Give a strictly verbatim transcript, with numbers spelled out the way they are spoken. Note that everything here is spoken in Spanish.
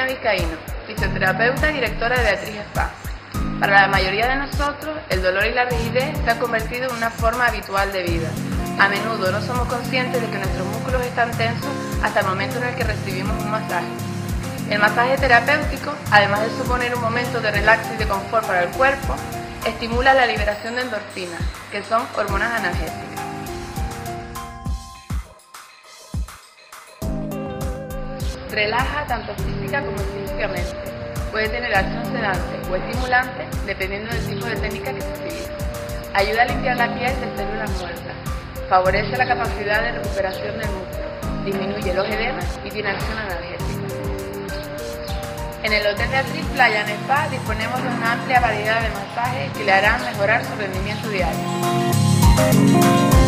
Vizcaíno, fisioterapeuta y directora de Beatriz Spa. Para la mayoría de nosotros, el dolor y la rigidez se han convertido en una forma habitual de vida. A menudo no somos conscientes de que nuestros músculos están tensos hasta el momento en el que recibimos un masaje. El masaje terapéutico, además de suponer un momento de relax y de confort para el cuerpo, estimula la liberación de endorfinas, que son hormonas analgésicas. Relaja tanto física como psíquicamente. Puede tener acción sedante o estimulante dependiendo del tipo de técnica que se utilice. Ayuda a limpiar la piel de células muertas. Favorece la capacidad de recuperación del músculo. Disminuye los edemas y tiene acción analgésica. En el Hotel Beatriz Playa and Spa disponemos de una amplia variedad de masajes que le harán mejorar su rendimiento diario.